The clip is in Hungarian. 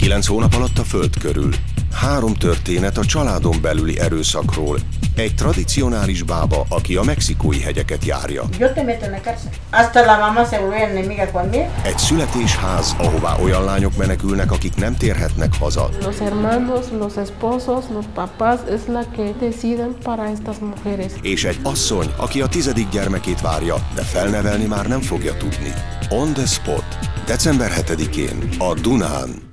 9 hónap alatt a föld körül. 3 történet a családon belüli erőszakról. Egy tradicionális bába, aki a mexikói hegyeket járja. Egy születésház, ahová olyan lányok menekülnek, akik nem térhetnek haza. Los hermanos, los esposos, los papás es la que deciden para estas mujeres. És egy asszony, aki a 10. gyermekét várja, de felnevelni már nem fogja tudni. On the Spot. December 7-én a Dunán.